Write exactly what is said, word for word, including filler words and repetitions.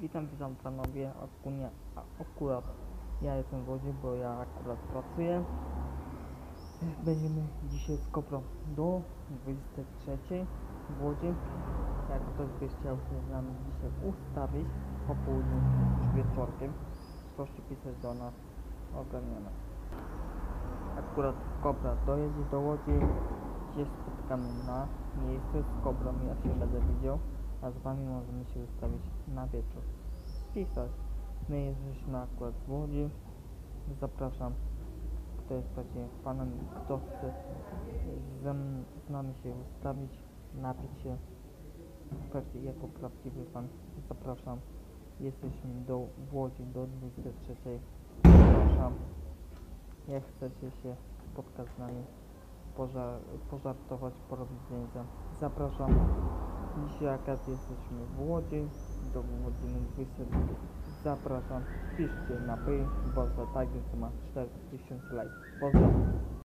Witam, witam panowie, akurat, akurat ja jestem w Łodzi, bo ja akurat pracuję. Będziemy dzisiaj z Koprą do dwudziestej trzeciej w Łodzi. Jak ktoś by chciał się z nami dzisiaj ustawić po południu czy wieczorkiem, proszę pisać do nas, ogarnione. Akurat Kopra dojedzie do Łodzi, gdzie spotkamy na miejscu z Koprą, ja się będę widział, a z wami możemy się ustawić na wieczór. Pisać. My jesteśmy akurat w Łodzi. Zapraszam, kto jest właśnie fanem, kto chce ze mną, z nami się ustawić, napić się. Pewnie jako prawdziwy fan zapraszam. Jesteśmy do w Łodzi do dwudziestej trzeciej. Zapraszam. Jak chcecie się spotkać z nami, pożar pożartować, porobić zdjęcia, zapraszam. Dzisiaj akurat jesteśmy w Łodzi do godziny dwudziestej drugiej. Zapraszam, piszcie na by, bo za tak, co ma cztery tysiące lajków. Pozdrawiam.